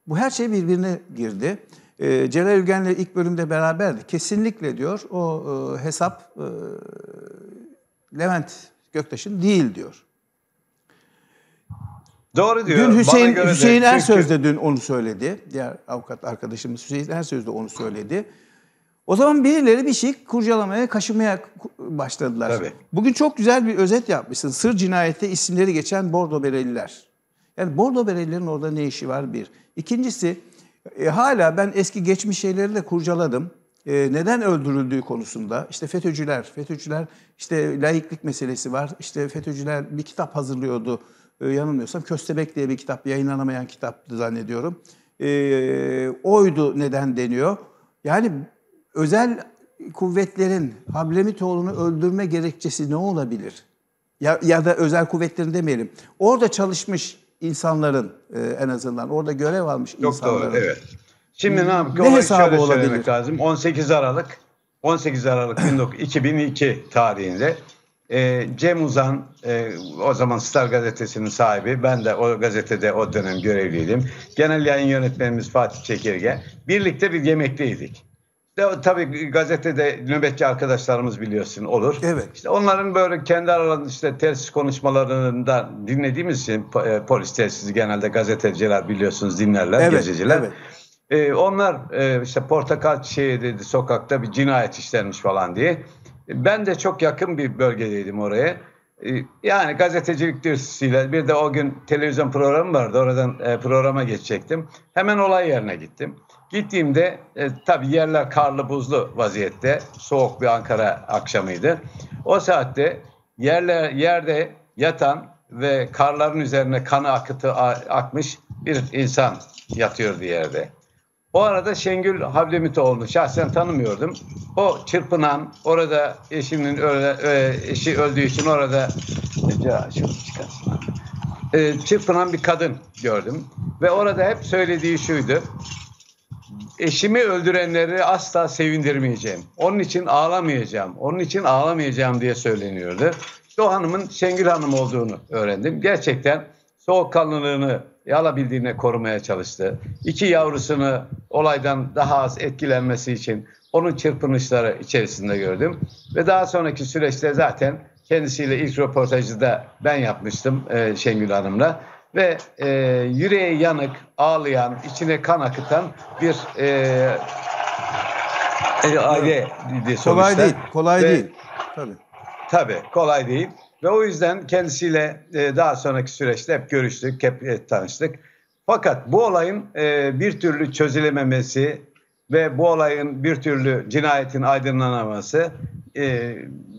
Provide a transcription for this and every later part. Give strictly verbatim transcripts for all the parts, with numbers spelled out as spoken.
Bu her şey birbirine girdi. Ee, Celal Ülgen'le ilk bölümde beraberdi. Kesinlikle diyor o e, hesap e, Levent Göktaş'ın değil diyor. Doğru diyor. Dün Hüseyin, Bana göre Hüseyin de, Ersöz çünkü... de dün onu söyledi. Diğer avukat arkadaşımız Hüseyin Ersöz de onu söyledi. O zaman birileri bir şey kurcalamaya, kaşımaya başladılar. Tabii. Bugün çok güzel bir özet yapmışsın. Sır cinayette isimleri geçen Bordo Bereliler. Yani Bordo Berelilerin orada ne işi var bir. İkincisi e, hala ben eski geçmiş şeyleri de kurcaladım. E, neden öldürüldüğü konusunda. İşte FETÖ'cüler, FETÖ'cüler işte laiklik meselesi var. İşte FETÖ'cüler bir kitap hazırlıyordu. E, yanılmıyorsam Köstebek diye bir kitap, yayınlanamayan kitaptı zannediyorum. E, oydu neden deniyor. Yani özel kuvvetlerin Hablemitoğlu'nu öldürme gerekçesi ne olabilir? Ya, ya da özel kuvvetlerin demeyelim. Orada çalışmış insanların e, en azından orada görev almış Çok insanların. doğru, evet. Şimdi ne yapayım? Ne hesabı şöyle olabilir? Söylemek lazım. on sekiz Aralık on sekiz Aralık iki bin iki tarihinde e, Cem Uzan, e, o zaman Star Gazetesi'nin sahibi, ben de o gazetede o dönem görevliydim. Genel yayın yönetmenimiz Fatih Çekirge. Birlikte bir yemekteydik. De, tabii gazetede nöbetçi arkadaşlarımız biliyorsun olur. Evet. İşte onların böyle kendi aralarında işte telsiz konuşmalarında dinlediğimiz için e, polis telsizi genelde gazeteciler biliyorsunuz dinlerler, evet, gazeciler. Evet. E, onlar e, işte Portakal Çiçeği dedi sokakta bir cinayet işlenmiş falan diye. E, ben de çok yakın bir bölgedeydim oraya. E, yani gazetecilik dürtüsüyle bir de o gün televizyon programı vardı. Oradan e, programa geçecektim. Hemen olay yerine gittim. Gittiğimde e, tabii yerler karlı buzlu vaziyette. Soğuk bir Ankara akşamıydı. O saatte yerler, yerde yatan ve karların üzerine kanı akıtı akmış bir insan yatıyordu yerde. O arada Şengül Hablemitoğlu'nu şahsen tanımıyordum. O çırpınan, orada eşinin öyle, eşi öldüğü için orada e, çırpınan bir kadın gördüm. Ve orada hep söylediği şuydu: eşimi öldürenleri asla sevindirmeyeceğim. Onun için ağlamayacağım. Onun için ağlamayacağım diye söyleniyordu. İşte o hanımın Şengül Hanım olduğunu öğrendim. Gerçekten soğukkanlılığını alabildiğine korumaya çalıştı. İki yavrusunu olaydan daha az etkilenmesi için onun çırpınışları içerisinde gördüm. Ve daha sonraki süreçte zaten kendisiyle ilk röportajı da ben yapmıştım e, Şengül Hanım'la. Ve e, yüreği yanık, ağlayan, içine kan akıtan bir e, e, aile sonuçta. Kolay değil, kolay Ve, değil. Tabii. Tabii, kolay değil. Ve o yüzden kendisiyle e, daha sonraki süreçte hep görüştük, hep e, tanıştık. Fakat bu olayın e, bir türlü çözülememesi ve bu olayın bir türlü cinayetin aydınlanamaması e,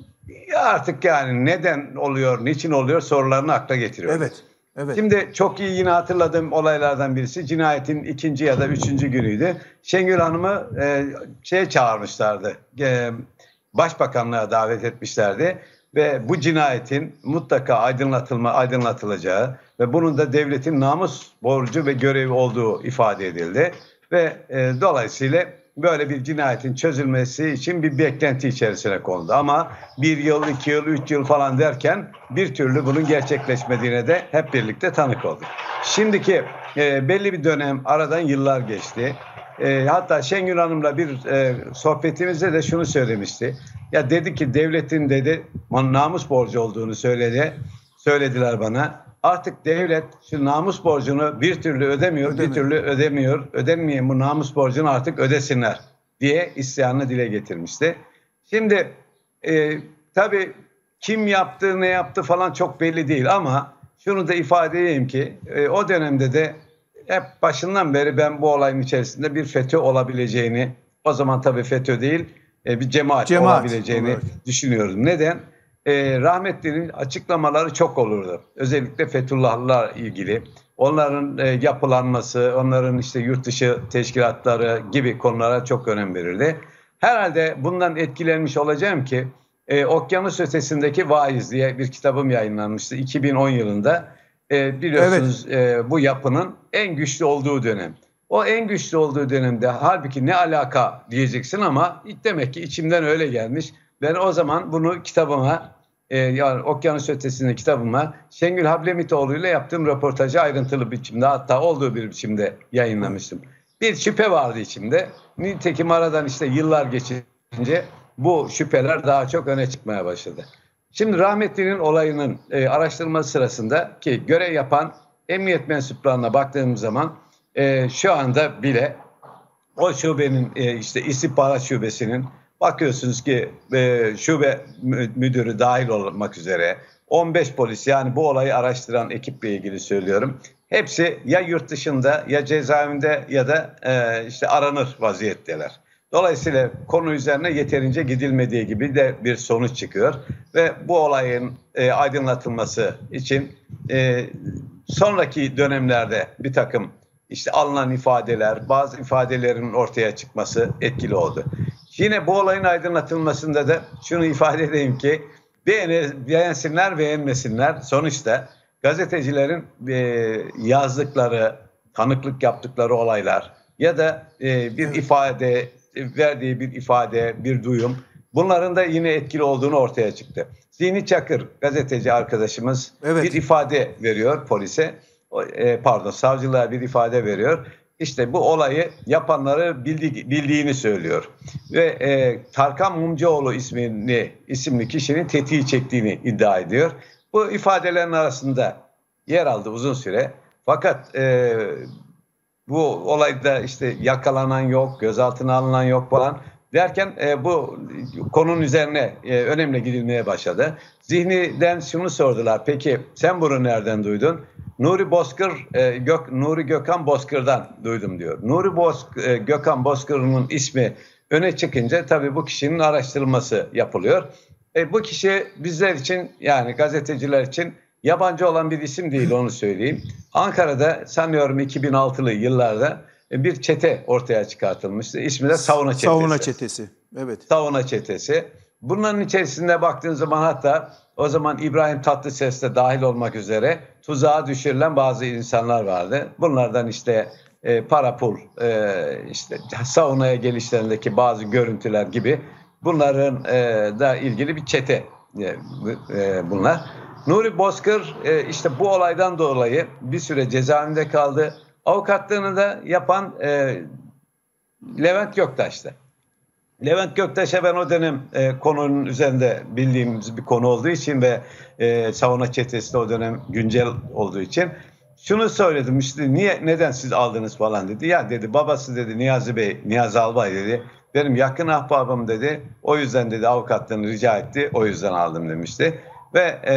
artık yani neden oluyor, niçin oluyor sorularını akla getiriyor. Evet. Evet. Şimdi çok iyi yine hatırladığım olaylardan birisi cinayetin ikinci ya da üçüncü günüydü. Şengül Hanım'ı e, şeye çağırmışlardı. E, Başbakanlığa davet etmişlerdi ve bu cinayetin mutlaka aydınlatılma aydınlatılacağı ve bunun da devletin namus borcu ve görevi olduğu ifade edildi ve e, dolayısıyla böyle bir cinayetin çözülmesi için bir beklenti içerisine kondu. Ama bir yıl, iki yıl, üç yıl falan derken bir türlü bunun gerçekleşmediğine de hep birlikte tanık olduk. Şimdiki e, belli bir dönem aradan yıllar geçti. E, hatta Şengül Hanım'la bir e, sohbetimizde de şunu söylemişti. Ya dedi ki devletin dedi namus borcu olduğunu söyledi. Söylediler bana. Artık devlet şu namus borcunu bir türlü ödemiyor, Ödemiyor. bir türlü ödemiyor. Ödenmeyen bu namus borcunu artık ödesinler diye isyanını dile getirmişti. Şimdi e, tabii kim yaptı, ne yaptı falan çok belli değil ama şunu da ifade edeyim ki e, o dönemde de hep başından beri ben bu olayın içerisinde bir FETÖ olabileceğini, o zaman tabii FETÖ değil, e, bir cemaat, cemaat olabileceğini evet. düşünüyordum. Neden? E, rahmetlinin açıklamaları çok olurdu. Özellikle Fethullahlılarla ilgili. Onların e, yapılanması, onların işte yurt dışı teşkilatları gibi konulara çok önem verirdi. Herhalde bundan etkilenmiş olacağım ki e, Okyanus Ötesindeki Vaiz diye bir kitabım yayınlanmıştı iki bin on yılında. E, biliyorsunuz evet. e, bu yapının en güçlü olduğu dönem. O en güçlü olduğu dönemde halbuki ne alaka diyeceksin ama demek ki içimden öyle gelmiş. Ben o zaman bunu kitabıma e, yani Okyanus Ötesi'nde kitabıma Şengül Hablemitoğlu ile yaptığım röportajı ayrıntılı biçimde, hatta olduğu bir biçimde yayınlamıştım. Bir şüphe vardı içimde. Nitekim aradan işte yıllar geçince bu şüpheler daha çok öne çıkmaya başladı. Şimdi rahmetlinin olayının e, araştırması sırasında ki görev yapan emniyet mensuplarına baktığımız zaman e, şu anda bile o şubenin e, işte istihbarat şubesinin bakıyorsunuz ki e, şube müdürü dahil olmak üzere on beş polis, yani bu olayı araştıran ekiple ilgili söylüyorum. Hepsi ya yurt dışında ya cezaevinde ya da e, işte aranır vaziyetteler. Dolayısıyla konu üzerine yeterince gidilmediği gibi de bir sonuç çıkıyor. Ve bu olayın e, aydınlatılması için e, sonraki dönemlerde bir takım işte alınan ifadeler, bazı ifadelerin ortaya çıkması etkili oldu. Yine bu olayın aydınlatılmasında da şunu ifade edeyim ki beğensinler beğenmesinler, sonuçta gazetecilerin e, yazdıkları, tanıklık yaptıkları olaylar ya da e, bir ifade, verdiği bir ifade, bir duyum, bunların da yine etkili olduğunu ortaya çıktı. Zihni Çakır gazeteci arkadaşımız evet. bir ifade veriyor polise, e, pardon savcılığa bir ifade veriyor. İşte bu olayı yapanları bildi, bildiğini söylüyor. Ve e, Tarkan Mumcuoğlu ismini, isimli kişinin tetiği çektiğini iddia ediyor. Bu ifadelerin arasında yer aldı uzun süre. Fakat e, bu olayda işte yakalanan yok, gözaltına alınan yok falan derken e, bu konunun üzerine e, önemli gidilmeye başladı. Zihni'den şunu sordular. Peki sen bunu nereden duydun? Nuri Bozkır, e, Gök, Nuri Gökhan Bozkır'dan duydum diyor. Nuri Bozk, e, Gökhan Bozkır'ın ismi öne çıkınca tabii bu kişinin araştırılması yapılıyor. E, bu kişi bizler için, yani gazeteciler için yabancı olan bir isim değil, onu söyleyeyim. Ankara'da sanıyorum iki bin altılı yıllarda bir çete ortaya çıkartılmıştı. İsmi de Savuna Çetesi. Savuna Çetesi. Evet. Savuna Çetesi. Bunların içerisinde baktığın zaman hatta o zaman İbrahim Tatlıses de dahil olmak üzere tuzağa düşürülen bazı insanlar vardı. Bunlardan işte e, para pul, e, işte saunaya gelişlerindeki bazı görüntüler gibi bunların e, da ilgili bir çete e, e, bunlar. Nuri Bozkır e, işte bu olaydan dolayı bir süre cezaevinde kaldı. Avukatlığını da yapan e, Levent Göktaş'tı. Levent Göktaş'a ben o dönem e, konunun üzerinde bildiğimiz bir konu olduğu için ve e, Savuna Çetesi de o dönem güncel olduğu için şunu söyledim, işte niye, neden siz aldınız falan dedi. Ya dedi, babası dedi Niyazi Bey, Niyazi Albay dedi, benim yakın ahbabım dedi, o yüzden dedi avukatlığını rica etti, o yüzden aldım demişti. Ve e,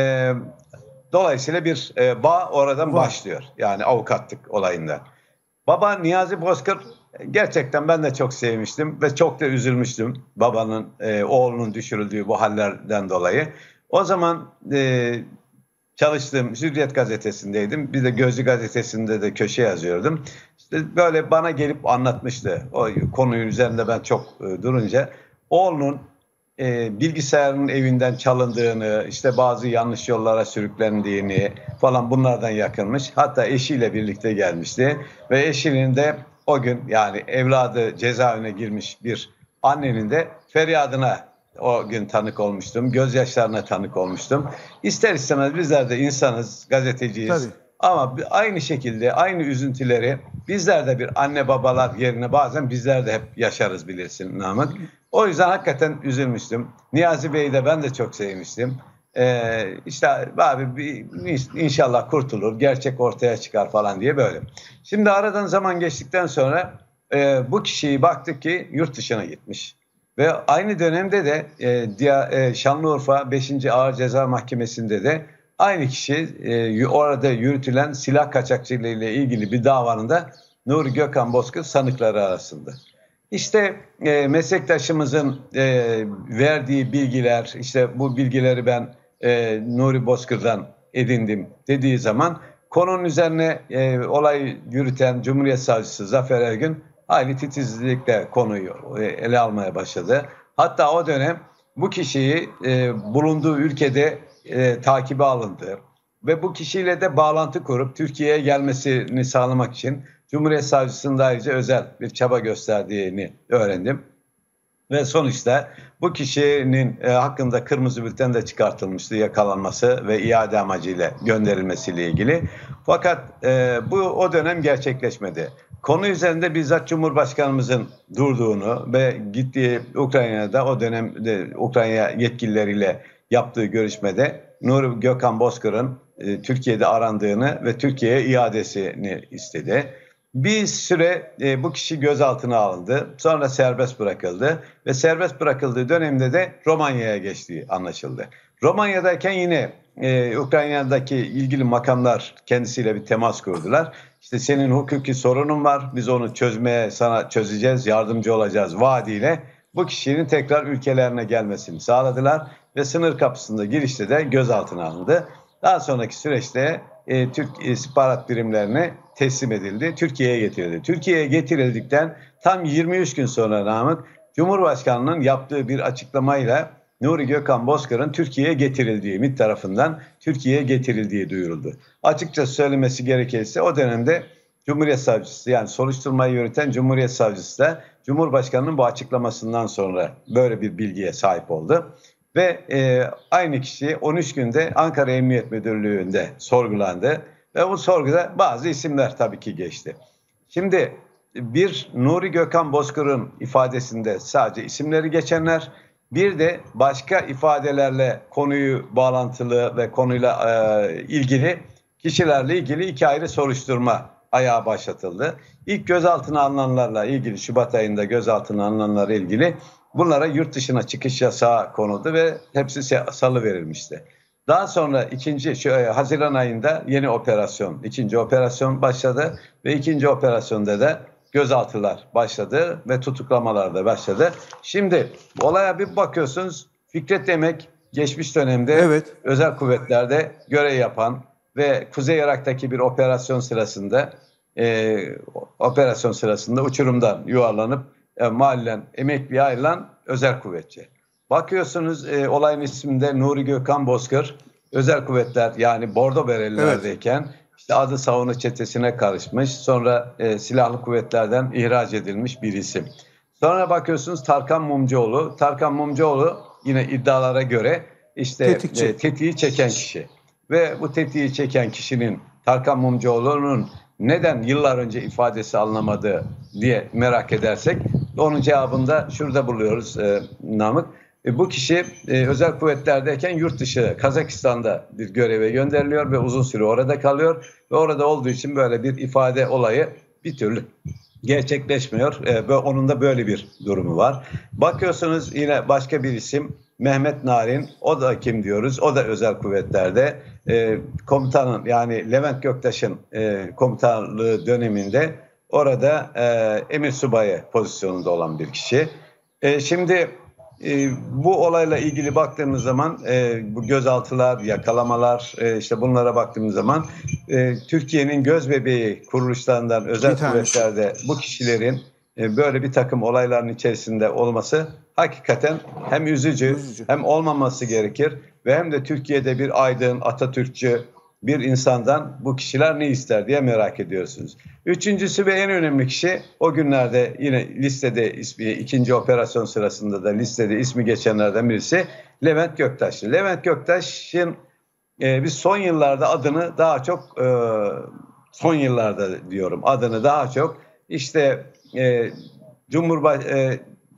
dolayısıyla bir e, bağ oradan Var. başlıyor, yani avukatlık olayında. Baba Niyazi Bozkır gerçekten ben de çok sevmiştim ve çok da üzülmüştüm babanın, e, oğlunun düşürüldüğü bu hallerden dolayı. O zaman e, çalıştığım Hürriyet gazetesindeydim. Bir de Gözcü gazetesinde de köşe yazıyordum. İşte böyle bana gelip anlatmıştı. O konunun üzerinde ben çok e, durunca oğlunun e, bilgisayarının evinden çalındığını, işte bazı yanlış yollara sürüklendiğini falan bunlardan yakınmış. Hatta eşiyle birlikte gelmişti ve eşinin de o gün, yani evladı cezaevine girmiş bir annenin de feryadına o gün tanık olmuştum. Gözyaşlarına tanık olmuştum. İster istemez bizler de insanız, gazeteciyiz. Tabii. Ama aynı şekilde aynı üzüntüleri bizler de bir anne babalar yerine bazen bizler de hep yaşarız, bilirsin Namık. O yüzden hakikaten üzülmüştüm. Niyazi Bey'i de ben de çok sevmiştim. Ee, işte abi bir, inşallah kurtulur, gerçek ortaya çıkar falan diye böyle. Şimdi aradan zaman geçtikten sonra e, bu kişiyi baktık ki yurt dışına gitmiş. Ve aynı dönemde de e, diya, e, Şanlıurfa beşinci Ağır Ceza Mahkemesi'nde de aynı kişi e, orada yürütülen silah kaçakçılığı ile ilgili bir davanın da Nuri Gökhan Bozkır sanıkları arasında. İşte e, meslektaşımızın e, verdiği bilgiler, işte bu bilgileri ben e, Nuri Bozkır'dan edindim dediği zaman konunun üzerine e, olay yürüten Cumhuriyet Savcısı Zafer Ergün hayli titizlikle konuyu e, ele almaya başladı. Hatta o dönem bu kişiyi e, bulunduğu ülkede e, takibe alındı ve bu kişiyle de bağlantı kurup Türkiye'ye gelmesini sağlamak için Cumhuriyet Savcısı'nın da ayrıca özel bir çaba gösterdiğini öğrendim. Ve sonuçta bu kişinin e, hakkında kırmızı bülten de çıkartılmıştı, yakalanması ve iade amacıyla gönderilmesiyle ilgili. Fakat e, bu o dönem gerçekleşmedi. Konu üzerinde bizzat Cumhurbaşkanımızın durduğunu ve gittiği Ukrayna'da o dönemde Ukrayna yetkilileriyle yaptığı görüşmede Nuri Gökhan Bozkır'ın e, Türkiye'de arandığını ve Türkiye'ye iadesini istedi. Bir süre e, bu kişi gözaltına alındı. Sonra serbest bırakıldı ve serbest bırakıldığı dönemde de Romanya'ya geçtiği anlaşıldı. Romanya'dayken yine e, Ukrayna'daki ilgili makamlar kendisiyle bir temas kurdular. İşte senin hukuki sorunun var, biz onu çözmeye sana çözeceğiz, yardımcı olacağız vaadiyle bu kişinin tekrar ülkelerine gelmesini sağladılar ve sınır kapısında girişte de gözaltına alındı. Daha sonraki süreçte e, Türk istihbarat birimlerine teslim edildi, Türkiye'ye getirildi. Türkiye'ye getirildikten tam yirmi üç gün sonra Namık, Cumhurbaşkanı'nın yaptığı bir açıklamayla Nuri Gökhan Bozkır'ın Türkiye'ye getirildiği, MİT tarafından Türkiye'ye getirildiği duyuruldu. Açıkça söylemesi gerekirse o dönemde Cumhuriyet Savcısı, yani soruşturmayı yürüten Cumhuriyet Savcısı da Cumhurbaşkanı'nın bu açıklamasından sonra böyle bir bilgiye sahip oldu. Ve e, aynı kişi on üç günde Ankara Emniyet Müdürlüğü'nde sorgulandı. Ve bu sorguda bazı isimler tabii ki geçti. Şimdi bir Nuri Gökhan Bozkır'ın ifadesinde sadece isimleri geçenler, bir de başka ifadelerle konuyu bağlantılı ve konuyla e, ilgili kişilerle ilgili iki ayrı soruşturma ayağı başlatıldı. İlk gözaltına alınanlarla ilgili, Şubat ayında gözaltına alınanlarla ilgili bunlara yurt dışına çıkış yasağı konuldu ve hepsi salı verilmişti. Daha sonra ikinci şu Haziran ayında yeni operasyon, ikinci operasyon başladı ve ikinci operasyonda da gözaltılar başladı ve tutuklamalar da başladı. Şimdi olaya bir bakıyorsunuz, Fikret Demek geçmiş dönemde evet. özel kuvvetlerde görev yapan ve Kuzey Irak'taki bir operasyon sırasında e, operasyon sırasında uçurumdan yuvarlanıp e, mahallen emekliye ayrılan özel kuvvetçi. Bakıyorsunuz e, olayın isminde Nuri Gökhan Bozkır, özel kuvvetler yani Bordo Berelilerdeyken evet. işte adı savunu çetesine karışmış, sonra e, silahlı kuvvetlerden ihraç edilmiş bir isim. Sonra bakıyorsunuz Tarkan Mumcuoğlu, Tarkan Mumcuoğlu yine iddialara göre işte e, tetiği çeken kişi. Ve bu tetiği çeken kişinin Tarkan Mumcuoğlu'nun neden yıllar önce ifadesi alınamadı diye merak edersek onun cevabını da şurada buluyoruz e, Namık. E, bu kişi e, özel kuvvetlerdeyken yurt dışı Kazakistan'da bir göreve gönderiliyor ve uzun süre orada kalıyor. Ve orada olduğu için böyle bir ifade olayı bir türlü gerçekleşmiyor. E, ve onun da böyle bir durumu var. Bakıyorsunuz yine başka bir isim Mehmet Narin, o da kim diyoruz? O da özel kuvvetlerde e, komutanın yani Levent Göktaş'ın e, komutanlığı döneminde orada e, emir subayı pozisyonunda olan bir kişi. E, şimdi e, bu olayla ilgili baktığımız zaman e, bu gözaltılar, yakalamalar e, işte bunlara baktığımız zaman e, Türkiye'nin gözbebeği kuruluşlarından özel kuvvetlerde bu kişilerin e, böyle bir takım olayların içerisinde olması hakikaten hem üzücü, üzücü hem olmaması gerekir ve hem de Türkiye'de bir aydın, Atatürkçü bir insandan bu kişiler ne ister diye merak ediyorsunuz. Üçüncüsü ve en önemli kişi o günlerde yine listede ismi, ikinci operasyon sırasında da listede ismi geçenlerden birisi Levent Göktaş. Levent Göktaş'ın e, biz son yıllarda adını daha çok e, son yıllarda diyorum adını daha çok işte e, Cumhurbaş e,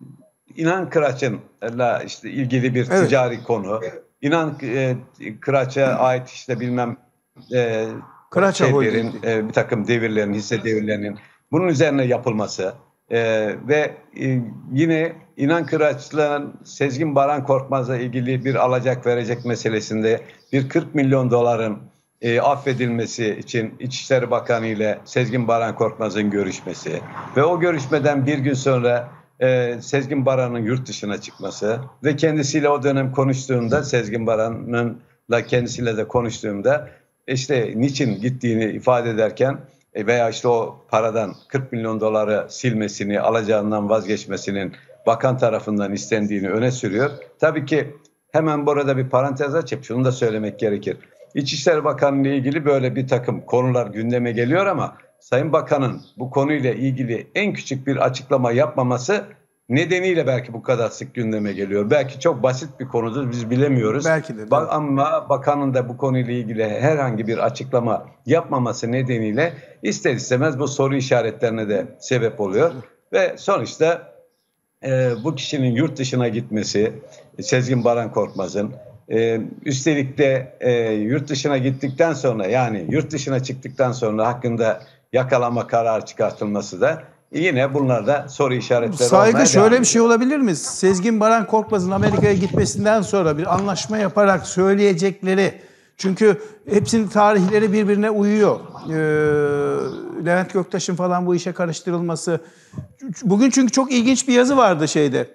İnan Kıraç'ınla işte ilgili bir evet. ticari konu. İnan e, Kıraç'a ait işte bilmem e, şeylerin, e, bir takım devirlerin, hisse devirlerinin bunun üzerine yapılması e, ve e, yine İnan Kıraç'la Sezgin Baran Korkmaz'la ilgili bir alacak verecek meselesinde bir kırk milyon doların e, affedilmesi için İçişleri Bakanı ile Sezgin Baran Korkmaz'ın görüşmesi ve o görüşmeden bir gün sonra Ee, Sezgin Baran'ın yurt dışına çıkması ve kendisiyle o dönem konuştuğumda Sezgin Baran'ınla kendisiyle de konuştuğumda işte niçin gittiğini ifade ederken veya işte o paradan kırk milyon doları silmesini, alacağından vazgeçmesinin bakan tarafından istendiğini öne sürüyor. Tabii ki hemen burada bir parantez açıp şunu da söylemek gerekir. İçişleri Bakanı ile ilgili böyle bir takım konular gündeme geliyor ama Sayın Bakan'ın bu konuyla ilgili en küçük bir açıklama yapmaması nedeniyle belki bu kadar sık gündeme geliyor. Belki çok basit bir konudur, biz bilemiyoruz. Belki de. Ba- ama bakanın da bu konuyla ilgili herhangi bir açıklama yapmaması nedeniyle ister istemez bu soru işaretlerine de sebep oluyor. Ve sonuçta e, bu kişinin yurt dışına gitmesi, Sezgin Baran Korkmaz'ın, e, üstelik de e, yurt dışına gittikten sonra, yani yurt dışına çıktıktan sonra hakkında yakalama kararı çıkartılması da yine bunlarda soru işaretleri olmaya Saygı, devam şöyle bir ediyor. şey olabilir mi? Sezgin Baran Korkmaz'ın Amerika'ya gitmesinden sonra bir anlaşma yaparak söyleyecekleri, çünkü hepsinin tarihleri birbirine uyuyor. Ee, Levent Göktaş'ın falan bu işe karıştırılması. Bugün çünkü çok ilginç bir yazı vardı şeyde.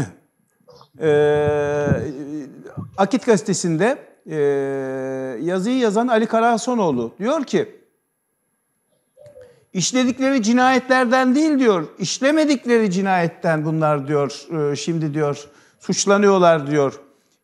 Ee, Akit gazetesinde e, yazıyı yazan Ali Karahasonoğlu diyor ki, İşledikleri cinayetlerden değil diyor, işlemedikleri cinayetten bunlar diyor, e, şimdi diyor, suçlanıyorlar diyor.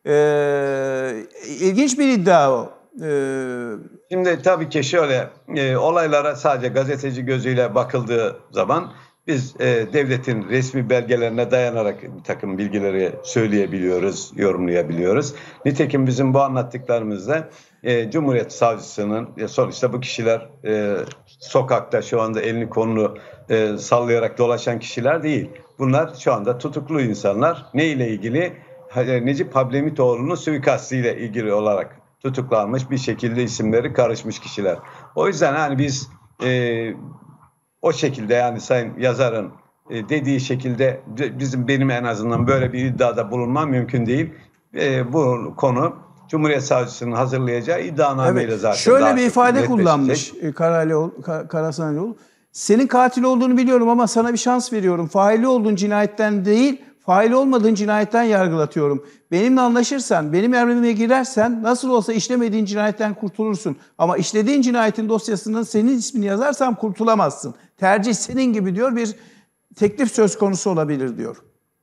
Ee, ilginç bir iddia o. Ee, Şimdi tabii ki şöyle, e, olaylara sadece gazeteci gözüyle bakıldığı zaman biz e, devletin resmi belgelerine dayanarak bir takım bilgileri söyleyebiliyoruz, yorumlayabiliyoruz. Nitekim bizim bu anlattıklarımızda e, Cumhuriyet Savcısının, e, sonuçta bu kişiler e, sokakta şu anda elini kolunu e, sallayarak dolaşan kişiler değil. Bunlar şu anda tutuklu insanlar. Ne ile ilgili? E, Necip Hablemitoğlu'nun suikastıyla ilgili olarak tutuklanmış, bir şekilde isimleri karışmış kişiler. O yüzden hani biz e, o şekilde, yani sayın yazarın e, dediği şekilde bizim benim en azından böyle bir iddiada bulunmam mümkün değil. E, bu konu Cumhuriyet Savcısının hazırlayacağı iddianameyle evet. zaten. Şöyle bir ifade kullanmış Karahanoğlu. Senin katil olduğunu biliyorum ama sana bir şans veriyorum. Faili olduğun cinayetten değil, fail olmadığın cinayetten yargılatıyorum. Benimle anlaşırsan, benim emrime girersen nasıl olsa işlemediğin cinayetten kurtulursun. Ama işlediğin cinayetin dosyasında senin ismini yazarsam kurtulamazsın. Tercih senin gibi diyor, bir teklif söz konusu olabilir diyor.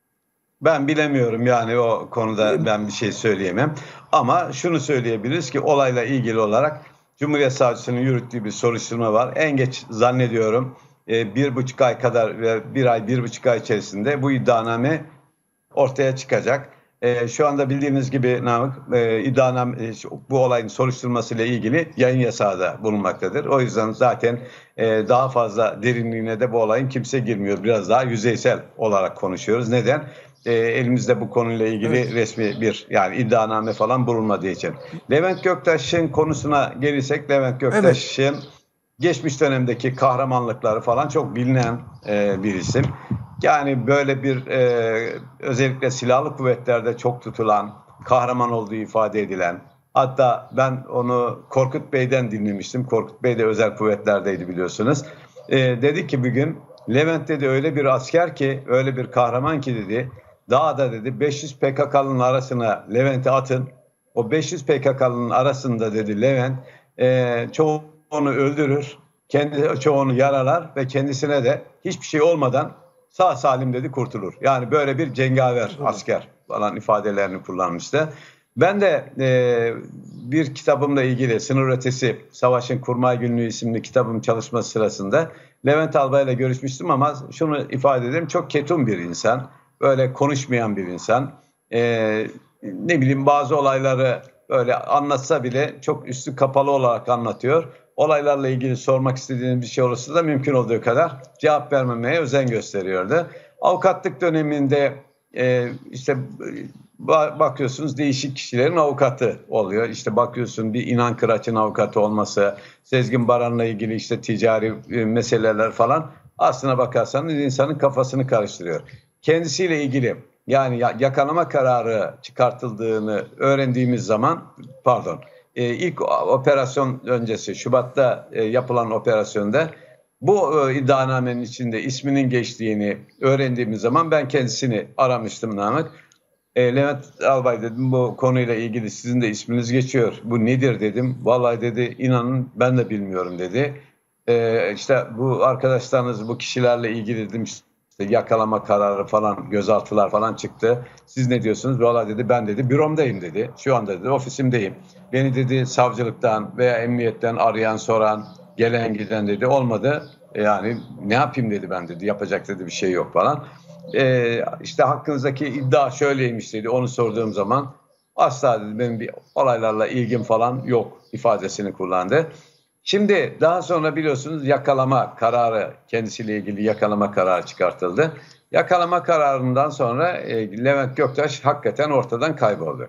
Ben bilemiyorum, yani o konuda ben bir şey söyleyemem. Ama şunu söyleyebiliriz ki olayla ilgili olarak Cumhuriyet Savcısının yürüttüğü bir soruşturma var. En geç zannediyorum bir buçuk ay kadar, bir ay, bir buçuk ay içerisinde bu iddianame ortaya çıkacak. E, şu anda bildiğiniz gibi Namık, e, iddianame, e, bu olayın soruşturmasıyla ilgili yayın yasağı da bulunmaktadır. O yüzden zaten e, daha fazla derinliğine de bu olayın kimse girmiyor. Biraz daha yüzeysel olarak konuşuyoruz. Neden? E, elimizde bu konuyla ilgili evet. resmi bir, yani iddianame falan bulunmadığı için. Levent Göktaş'ın konusuna gelirsek, Levent Göktaş'ın evet. geçmiş dönemdeki kahramanlıkları falan çok bilinen e, bir isim. Yani böyle bir e, özellikle silahlı kuvvetlerde çok tutulan, kahraman olduğu ifade edilen, hatta ben onu Korkut Bey'den dinlemiştim. Korkut Bey de özel kuvvetlerdeydi biliyorsunuz. E, dedi ki bir gün, Levent dedi öyle bir asker ki, öyle bir kahraman ki dedi, dağda dedi beş yüz P K K'nın arasına Levent'i atın. O beş yüz P K K'nın arasında dedi Levent e, çoğunu öldürür, kendi çoğunu yaralar ve kendisine de hiçbir şey olmadan sağ salim dedi kurtulur. Yani böyle bir cengaver asker falan ifadelerini kullanmıştı. Ben de e, bir kitabımla ilgili, Sınır Ötesi Savaşın Kurmay Günlüğü isimli kitabım çalışması sırasında Levent Albay'la görüşmüştüm ama şunu ifade edeyim, çok ketum bir insan, böyle konuşmayan bir insan. E, ne bileyim bazı olayları öyle anlatsa bile çok üstü kapalı olarak anlatıyor. Olaylarla ilgili sormak istediğiniz bir şey olursa da mümkün olduğu kadar cevap vermemeye özen gösteriyordu. Avukatlık döneminde e, işte bakıyorsunuz değişik kişilerin avukatı oluyor. İşte bakıyorsun bir İnan Kıraç'ın avukatı olması, Sezgin Baran'la ilgili işte ticari e, meseleler falan, aslına bakarsanız insanın kafasını karıştırıyor. Kendisiyle ilgili, yani yakalama kararı çıkartıldığını öğrendiğimiz zaman, pardon, e, ilk operasyon öncesi Şubat'ta e, yapılan operasyonda bu e, iddianamenin içinde isminin geçtiğini öğrendiğimiz zaman ben kendisini aramıştım Namık. E, Levent Albay dedim, bu konuyla ilgili sizin de isminiz geçiyor. Bu nedir dedim. Vallahi dedi, inanın ben de bilmiyorum dedi. E, işte bu arkadaşlarınız bu kişilerle ilgili dedim, işte yakalama kararı falan, gözaltılar falan çıktı. Siz ne diyorsunuz? Vallahi dedi, ben dedi büromdayım dedi. Şu anda dedi ofisimdeyim. Beni dedi savcılıktan veya emniyetten arayan, soran, gelen giden dedi olmadı. Yani ne yapayım dedi, ben dedi. Yapacak dedi bir şey yok falan. Ee, işte hakkınızdaki iddia şöyleymiş dedi. Onu sorduğum zaman asla dedi benim bir olaylarla ilgim falan yok ifadesini kullandı. Şimdi daha sonra biliyorsunuz yakalama kararı, kendisiyle ilgili yakalama kararı çıkartıldı. Yakalama kararından sonra e, Levent Göktaş hakikaten ortadan kayboldu.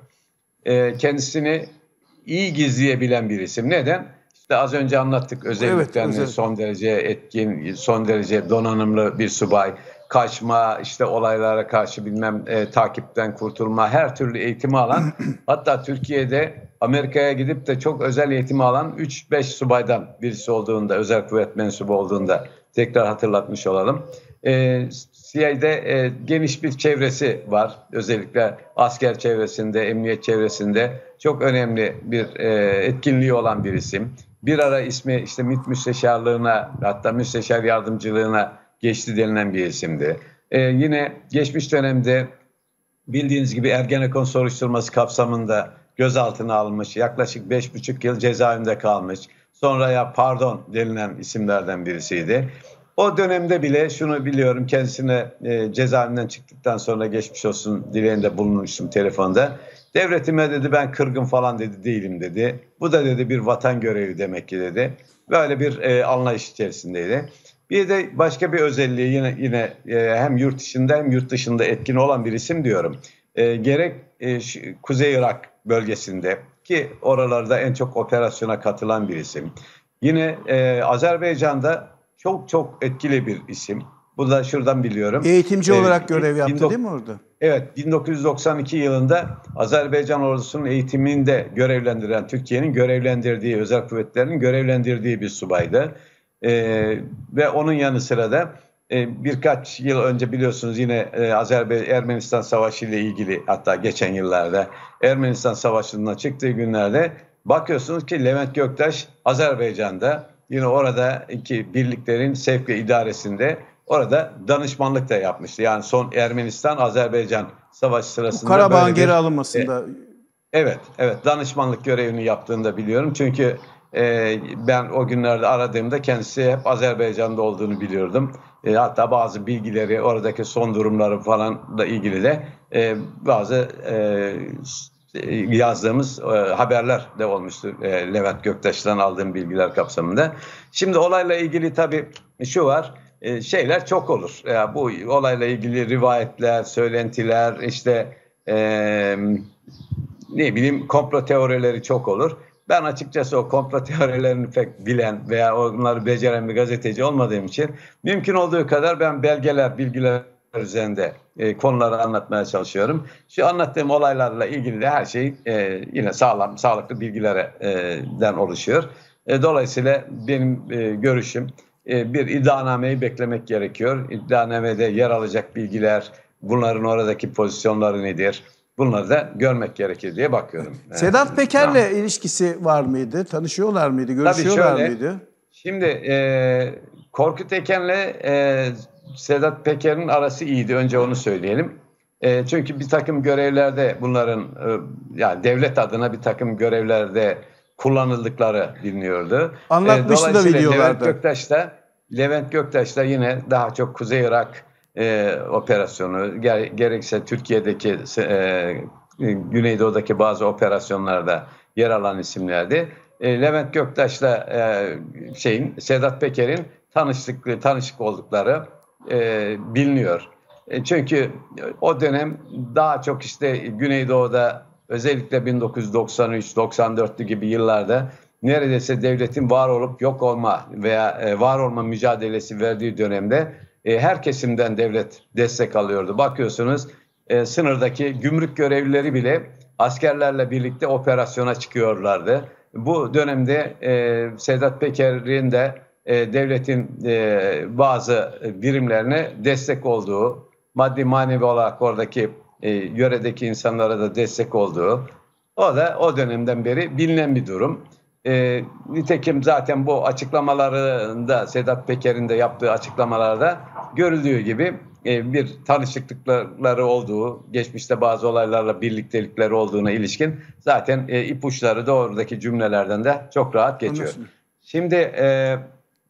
E, kendisini iyi gizleyebilen bir isim. Neden? İşte az önce anlattık, özellikle Evet, özel. son derece etkin, son derece donanımlı bir subay. Kaçma, işte olaylara karşı bilmem e, takipten kurtulma, her türlü eğitimi alan, hatta Türkiye'de Amerika'ya gidip de çok özel eğitimi alan üç beş subaydan birisi olduğunda, özel kuvvet mensubu olduğunda tekrar hatırlatmış olalım. E, C I A'de e, geniş bir çevresi var. Özellikle asker çevresinde, emniyet çevresinde çok önemli bir e, etkinliği olan bir isim. Bir ara ismi işte MİT müsteşarlığına, hatta müsteşar yardımcılığına geçti denilen bir isimdi. E, yine geçmiş dönemde bildiğiniz gibi Ergenekon soruşturması kapsamında gözaltına alınmış, yaklaşık beş buçuk yıl cezaevinde kalmış. Sonra ya pardon denilen isimlerden birisiydi. O dönemde bile şunu biliyorum, kendisine e, cezaevinden çıktıktan sonra geçmiş olsun dileğinde bulunmuştum telefonda. Devletime dedi ben kırgın falan dedi değilim dedi. Bu da dedi bir vatan görevi demek ki dedi. Böyle bir e, anlayış içerisindeydi. Bir de başka bir özelliği yine yine e, hem yurt içinde hem yurt dışında etkin olan bir isim diyorum. E, gerek e, Kuzey Irak bölgesinde, ki oralarda en çok operasyona katılan bir isim. Yine e, Azerbaycan'da çok çok etkili bir isim. Bu da şuradan biliyorum. Eğitimci e, olarak görev yaptı bin, değil mi orada? Evet, bin dokuz yüz doksan iki yılında Azerbaycan ordusunun eğitiminde görevlendiren, Türkiye'nin görevlendirdiği, özel kuvvetlerin görevlendirdiği bir subaydı. Ee, ve onun yanı sıra da e, birkaç yıl önce biliyorsunuz yine e, Azerbaycan Ermenistan Savaşı ile ilgili, hatta geçen yıllarda Ermenistan Savaşı'ndan çıktığı günlerde bakıyorsunuz ki Levent Göktaş Azerbaycan'da, yine oradaki birliklerin sevk ve idaresinde orada danışmanlık da yapmıştı. Yani son Ermenistan-Azerbaycan Savaşı sırasında Karabağ'ın geri bir, alınmasında. E, evet, evet danışmanlık görevini yaptığını da biliyorum. Çünkü e, ben o günlerde aradığımda kendisi hep Azerbaycan'da olduğunu biliyordum. E, hatta bazı bilgileri, oradaki son durumları falan da ilgili de e, bazı e, yazdığımız e, haberler de olmuştu e, Levent Göktaş'tan aldığım bilgiler kapsamında. Şimdi olayla ilgili tabii şu var. E, şeyler çok olur. Yani bu olayla ilgili rivayetler, söylentiler, işte e, ne bileyim komplo teorileri çok olur. Ben açıkçası o komplo teorilerini pek bilen veya onları beceren bir gazeteci olmadığım için mümkün olduğu kadar ben belgeler, bilgiler üzerinde e, konuları anlatmaya çalışıyorum. Şu anlattığım olaylarla ilgili de her şey e, yine sağlam, sağlıklı bilgilerden oluşuyor. E, dolayısıyla benim e, görüşüm, e, bir iddianameyi beklemek gerekiyor. İddianamede yer alacak bilgiler, bunların oradaki pozisyonları nedir? Bunları da görmek gerekir diye bakıyorum. Sedat Peker'le ilişkisi var mıydı? Tanışıyorlar mıydı? Görüşüyorlar Tabii şöyle, mıydı? Şimdi e, Korkut Eken'le e, Sedat Peker'in arası iyiydi. Önce onu söyleyelim. E, çünkü bir takım görevlerde bunların e, yani devlet adına bir takım görevlerde kullanıldıkları biliniyordu. Anlatmıştı e, da videolarda. Levent Göktaş da Levent Göktaş da yine daha çok Kuzey Irak e, operasyonu, ger gerekse Türkiye'deki e, Güneydoğu'daki bazı operasyonlarda yer alan isimlerdi. E, Levent Göktaş'la e, şeyin Sedat Peker'in tanıştık tanışık oldukları e, biliniyor. E, çünkü o dönem daha çok işte Güneydoğu'da, özellikle bin dokuz yüz doksan üç doksan dörtlü gibi yıllarda neredeyse devletin var olup yok olma veya e, var olma mücadelesi verdiği dönemde e, her kesimden devlet destek alıyordu. Bakıyorsunuz e, sınırdaki gümrük görevlileri bile askerlerle birlikte operasyona çıkıyorlardı. Bu dönemde e, Sedat Peker'in de e, devletin e, bazı birimlerine destek olduğu, maddi manevi olarak oradaki e, yöredeki insanlara da destek olduğu, o da o dönemden beri bilinen bir durum. E, nitekim zaten bu açıklamalarında, Sedat Peker'in de yaptığı açıklamalarda görüldüğü gibi e, bir tanışıklıkları olduğu, geçmişte bazı olaylarla birliktelikleri olduğuna ilişkin zaten e, ipuçları da oradaki cümlelerden de çok rahat geçiyor. Anlaşıldı. Şimdi e,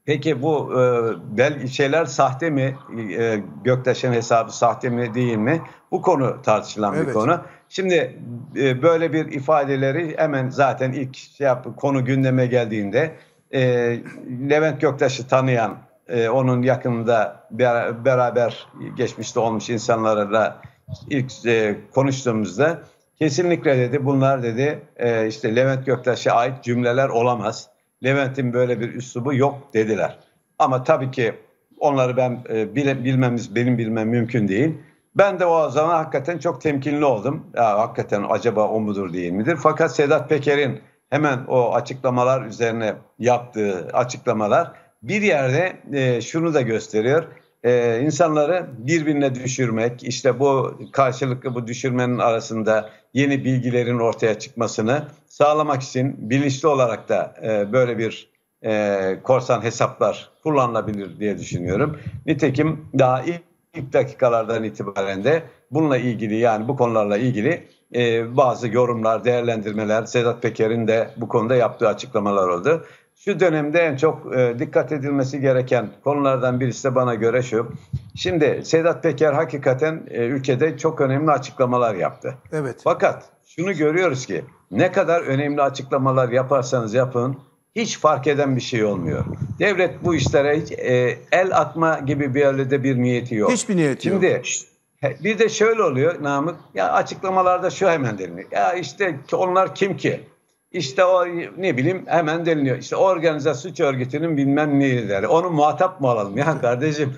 Peki bu e, belge şeyler sahte mi? E, Göktaş'ın hesabı sahte mi değil mi? Bu konu tartışılan bir Evet. konu. Şimdi e, böyle bir ifadeleri hemen zaten ilk şey yap, konu gündeme geldiğinde e, Levent Göktaş'ı tanıyan, e, onun yakınında ber- beraber geçmişte olmuş insanlarla ilk e, konuştuğumuzda kesinlikle dedi bunlar dedi e, işte Levent Göktaş'a ait cümleler olamaz. Levent'in böyle bir üslubu yok dediler. Ama tabii ki onları ben e, bile, bilmemiz, benim bilmem mümkün değil. Ben de o zaman hakikaten çok temkinli oldum. Ya, hakikaten acaba o mudur değil midir? Fakat Sedat Peker'in hemen o açıklamalar üzerine yaptığı açıklamalar bir yerde e, şunu da gösteriyor. E, insanları birbirine düşürmek, işte bu karşılıklı bu düşürmenin arasında yeni bilgilerin ortaya çıkmasını sağlamak için bilinçli olarak da e, böyle bir e, korsan hesaplar kullanılabilir diye düşünüyorum. Nitekim daha ilk, ilk dakikalardan itibaren de bununla ilgili yani bu konularla ilgili e, bazı yorumlar, değerlendirmeler Sedat Peker'in de bu konuda yaptığı açıklamalar oldu. Şu dönemde en çok e, dikkat edilmesi gereken konulardan birisi de bana göre şu. Şimdi Sedat Peker hakikaten e, ülkede çok önemli açıklamalar yaptı. Evet. Fakat şunu görüyoruz ki ne kadar önemli açıklamalar yaparsanız yapın hiç fark eden bir şey olmuyor. Devlet bu işlere hiç e, el atma gibi bir yerde bir niyeti yok. Hiçbir niyeti Şimdi, yok. Şimdi bir de şöyle oluyor Namık. Ya açıklamalarda şu hemen deniliyor. Ya işte onlar kim ki? İşte o ne bileyim hemen deniliyor. İşte organize suç örgütünün bilmem neleri. Onu muhatap mı alalım? Ya kardeşim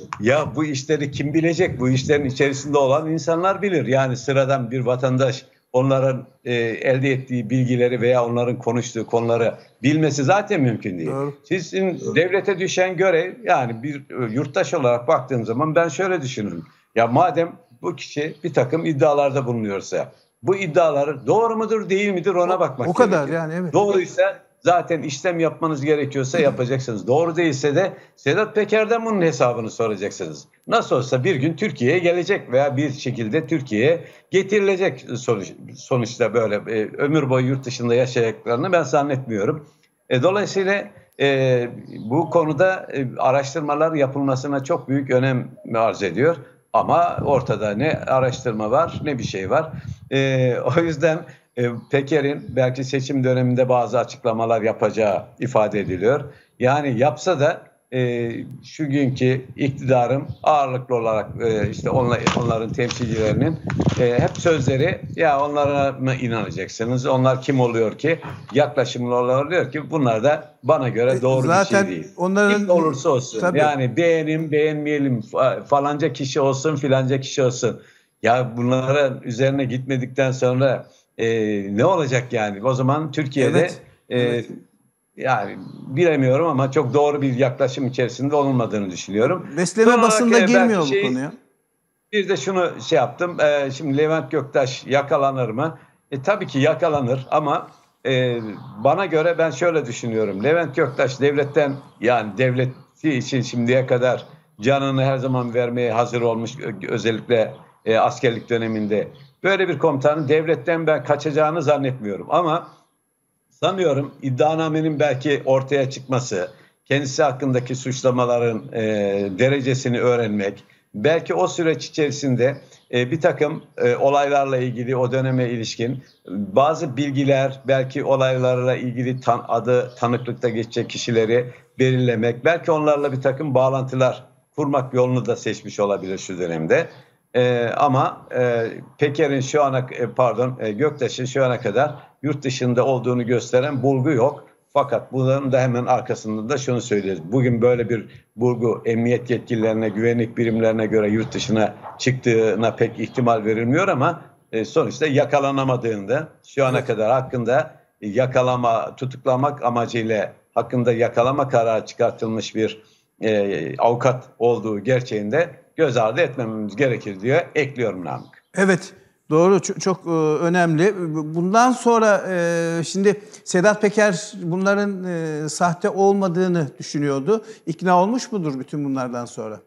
ya bu işleri kim bilecek? Bu işlerin içerisinde olan insanlar bilir. Yani sıradan bir vatandaş onların e, elde ettiği bilgileri veya onların konuştuğu konuları bilmesi zaten mümkün değil. Doğru. Sizin Doğru. devlete düşen görev yani bir e, yurttaş olarak baktığım zaman ben şöyle düşünürüm. Ya madem bu kişi bir takım iddialarda bulunuyorsa bu iddiaları doğru mudur değil midir ona bakmak o kadar gerekiyor. yani evet. Doğruysa zaten işlem yapmanız gerekiyorsa yapacaksınız. Doğru değilse de Sedat Peker'den bunun hesabını soracaksınız. Nasıl olsa bir gün Türkiye'ye gelecek veya bir şekilde Türkiye'ye getirilecek sonuç, sonuçta böyle e, ömür boyu yurt dışında yaşayacaklarını ben zannetmiyorum. E, dolayısıyla e, bu konuda e, araştırmalar yapılmasına çok büyük önem arz ediyor. Ama ortada ne araştırma var ne bir şey var. Ee, o yüzden e, Peker'in belki seçim döneminde bazı açıklamalar yapacağı ifade ediliyor. Yani yapsa da e, şu günkü iktidarın ağırlıklı olarak e, işte onlar, onların temsilcilerinin e, hep sözleri ya onlara mı inanacaksınız? Onlar kim oluyor ki? Yaklaşımlı oluyor ki bunlar da bana göre doğru Zaten bir şey değil. onların, kim olursa olsun. tabii. Yani beğenim beğenmeyelim falanca kişi olsun filanca kişi olsun. Ya bunların üzerine gitmedikten sonra e, ne olacak yani? O zaman Türkiye'de Evet, e, evet. yani bilemiyorum ama çok doğru bir yaklaşım içerisinde olmadığını düşünüyorum. Besleme Son basında olarak, e, girmiyor belki bu şey, konuya. Bir de şunu şey yaptım. E, şimdi Levent Göktaş yakalanır mı? E, tabii ki yakalanır ama e, bana göre ben şöyle düşünüyorum. Levent Göktaş devletten yani devleti için şimdiye kadar canını her zaman vermeye hazır olmuş özellikle e, askerlik döneminde. Böyle bir komutanın devletten ben kaçacağını zannetmiyorum ama sanıyorum iddianamenin belki ortaya çıkması, kendisi hakkındaki suçlamaların e, derecesini öğrenmek, belki o süreç içerisinde e, bir takım e, olaylarla ilgili o döneme ilişkin bazı bilgiler, belki olaylarla ilgili tan adı tanıklıkta geçecek kişileri belirlemek, belki onlarla bir takım bağlantılar kurmak yolunu da seçmiş olabilir şu dönemde. Ee, ama e, Peker'in şu ana e, pardon e, Göktaş'ın şu ana kadar yurt dışında olduğunu gösteren bulgu yok. Fakat bunların da hemen arkasında da şunu söylüyoruz. Bugün böyle bir bulgu emniyet yetkililerine, güvenlik birimlerine göre yurt dışına çıktığına pek ihtimal verilmiyor ama e, sonuçta yakalanamadığında şu ana Evet. kadar hakkında yakalama, tutuklamak amacıyla hakkında yakalama kararı çıkartılmış bir e, avukat olduğu gerçeğinde göz ardı etmememiz gerekir diye ekliyorum Namık. Evet, doğru. Çok, çok e, önemli. Bundan sonra e, şimdi Sedat Peker bunların e, sahte olmadığını düşünüyordu. İkna olmuş mudur bütün bunlardan sonra?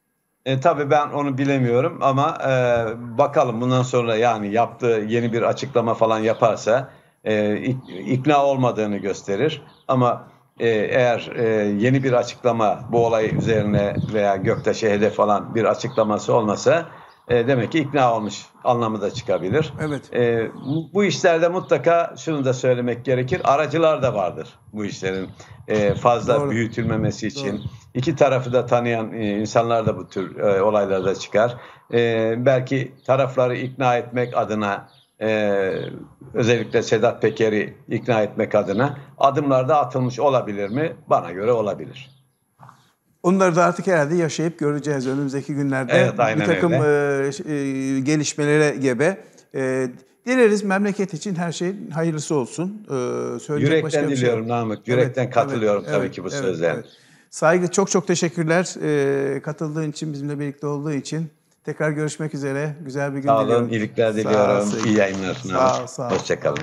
E, tabii ben onu bilemiyorum ama e, bakalım bundan sonra yani yaptığı yeni bir açıklama falan yaparsa e, ikna olmadığını gösterir. Ama e, eğer e, yeni bir açıklama bu olay üzerine veya Göktaş'a hedef alan bir açıklaması olmasa e, demek ki ikna olmuş anlamı da çıkabilir. Evet. E, bu, bu işlerde mutlaka şunu da söylemek gerekir. Aracılar da vardır bu işlerin e, fazla Doğru. büyütülmemesi için. Doğru. İki tarafı da tanıyan e, insanlar da bu tür e, olaylarda çıkar. E, belki tarafları ikna etmek adına, e, özellikle Sedat Peker'i ikna etmek adına adımlar da atılmış olabilir mi? Bana göre olabilir. Onları da artık herhalde yaşayıp göreceğiz önümüzdeki günlerde. Evet, aynen bir takım öyle. e, e, gelişmelere gebe. E, dileriz memleket için her şey hayırlısı olsun. E, söyleyecek başka Yürekten bir şey yok. diliyorum Namık. Yürekten Evet, katılıyorum evet, tabii evet, ki bu evet, sözlerine. evet. Saygı, çok çok teşekkürler e, katıldığın için, bizimle birlikte olduğu için. Tekrar görüşmek üzere. Güzel bir gün Sağ diliyorum. olun, iyilikler Sağ ol, diliyorum. sevgili. İyi yayınlar. Sağ ol, sağ ol. Hoşçakalın.